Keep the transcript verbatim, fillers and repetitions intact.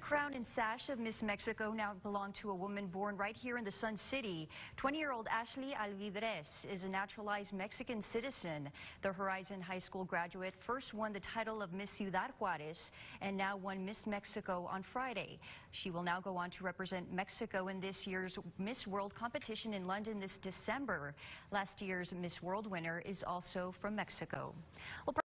crown and sash of Miss Mexico now belong to a woman born right here in the Sun City. twenty-year-old Ashley Alvidrez is a naturalized Mexican citizen. The Horizon High School graduate first won the title of Miss Ciudad Juarez and now won Miss Mexico on Friday. She will now go on to represent Mexico in this year's Miss World competition in London this December. Last year's Miss World winner is also from Mexico. Well,